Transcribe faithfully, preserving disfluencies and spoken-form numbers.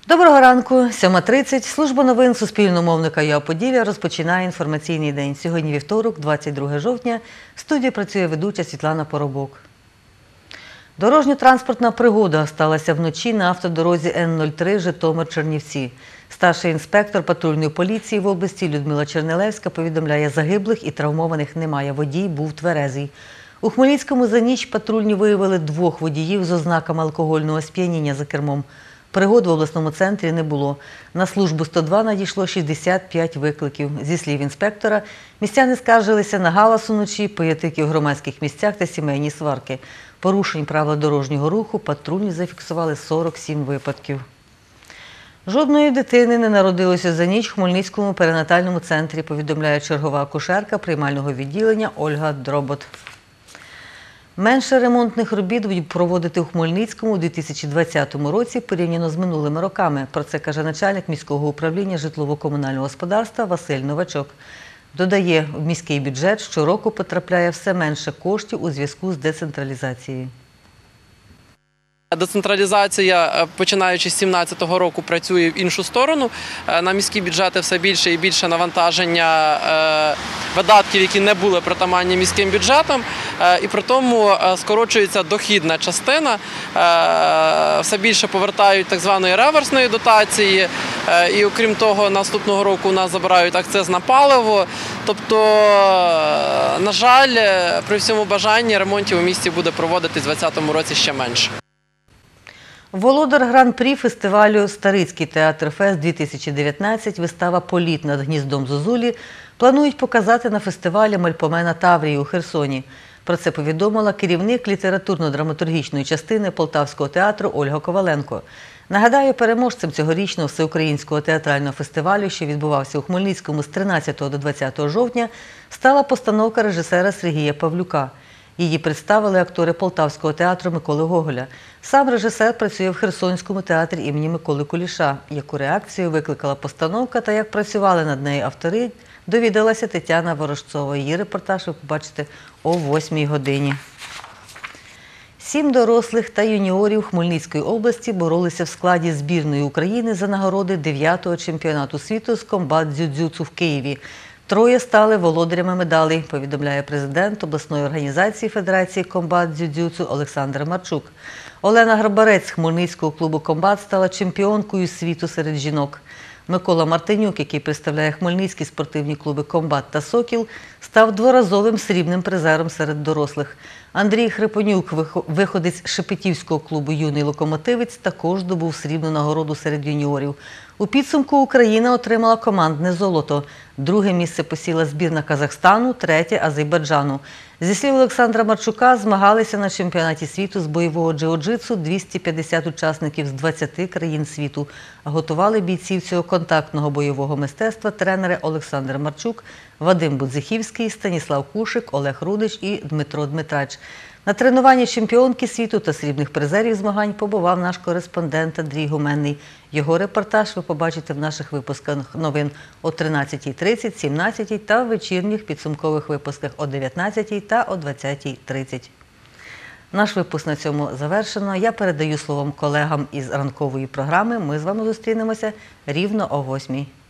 Доброго ранку, сьома тридцять. Служба новин Суспільномовника ЮА Поділля розпочинає інформаційний день. Сьогодні вівторок, двадцять друге жовтня. В студії працює ведуча Світлана Поробок. Дорожньо-транспортна пригода сталася вночі на автодорозі Н нуль три Житомир-Чернівці. Старший інспектор патрульної поліції в області Людмила Чернелевська повідомляє, загиблих і травмованих немає. Водій був тверезий. У Хмельницькому за ніч патрульні виявили двох водіїв з ознаками алкогольного сп'яніння за кермом. Пригод в обласному центрі не було. На службу сто два надійшло шістдесят п'ять викликів. Зі слів інспектора, містяни скаржилися на галас уночі, пиятики в громадських місцях та сімейні сварки. Порушень правил дорожнього руху патрульні зафіксували сорок сім випадків. Жодної дитини не народилося за ніч в Хмельницькому перинатальному центрі, повідомляє чергова акушерка приймального відділення Ольга Дробот. Менше ремонтних робіт будуть проводити у Хмельницькому у дві тисячі двадцятому році порівняно з минулими роками. Про це каже начальник міського управління житлово-комунального господарства Василь Новачок. Додає, в міський бюджет щороку потрапляє все менше коштів у зв'язку з децентралізацією. Децентралізація, починаючи з дві тисячі сімнадцятого року, працює в іншу сторону. На міські бюджети все більше і більше навантаження видатків, які не були притаманні міським бюджетам. І при тому скорочується дохідна частина, все більше повертають так званої реверсної дотації. І окрім того, наступного року у нас забирають акциз на паливо. Тобто, на жаль, при всьому бажанні ремонтів у місті буде проводитись у двадцятому році ще менше. Володар гран-прі фестивалю «Старицький театр-фест-дві тисячі дев'ятнадцять» вистава «Політ над гніздом Зозулі» планують показати на фестивалі Мельпомена Таврії у Херсоні. Про це повідомила керівник літературно-драматургічної частини Полтавського театру Ольга Коваленко. Нагадаю, переможцем цьогорічного всеукраїнського театрального фестивалю, що відбувався у Хмельницькому з тринадцятого до двадцятого жовтня, стала постановка режисера Сергія Павлюка. Її представили актори Полтавського театру Миколи Гоголя. Сам режисер працює в Херсонському театрі імені Миколи Куліша. Яку реакцію викликала постановка та як працювали над нею автори, довідалася Тетяна Ворожцова. Її репортаж ви побачите о восьмій годині. Сім дорослих та юніорів Хмельницької області боролися в складі збірної України за нагороди дев'ятого чемпіонату світу з комбат-дзюдзюцу в Києві. Троє стали володарями медалей, повідомляє президент обласної організації Федерації комбат-дзюдзюцу Олександр Марчук. Олена Грабарець з Хмельницького клубу «Комбат» стала чемпіонкою світу серед жінок. Микола Мартинюк, який представляє хмельницькі спортивні клуби «Комбат» та «Сокіл», став дворазовим срібним призером серед дорослих. Андрій Хрипонюк, виходець Шепетівського клубу «Юний локомотивець», також здобув срібну нагороду серед юніорів. У підсумку Україна отримала командне золото. Друге місце посіла збірна Казахстану, третє – Азербайджану. Зі слів Олександра Марчука, змагалися на чемпіонаті світу з бойового джиу-джитсу двісті п'ятдесят учасників з двадцяти країн світу. Готували бійців цього контактного бойового мистецтва тренери Олександр Марчук, Вадим Будзихівський, Станіслав Кушик, Олег Рудич і Дмитро Дмитрач. На тренуванні чемпіонки світу та срібних призерів змагань побував наш кореспондент Андрій Гуменний. Його репортаж ви побачите в наших випусках новин о тринадцятій тридцять, сімнадцятій та в вечірніх підсумкових випусках о дев'ятнадцятій та о двадцятій тридцять. Наш випуск на цьому завершено. Я передаю словом колегам із ранкової програми. Ми з вами зустрінемося рівно о восьмій.